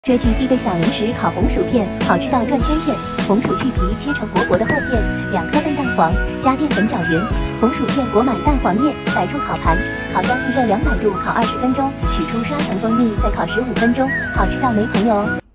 这句必备小零食烤红薯片，好吃到转圈圈。红薯去皮，切成薄薄的厚片，2颗笨蛋黄，加淀粉搅匀。红薯片裹满蛋黄液，摆入烤盘，烤箱预热200度，烤20分钟，取出刷层蜂蜜，再烤15分钟，好吃到没朋友哦。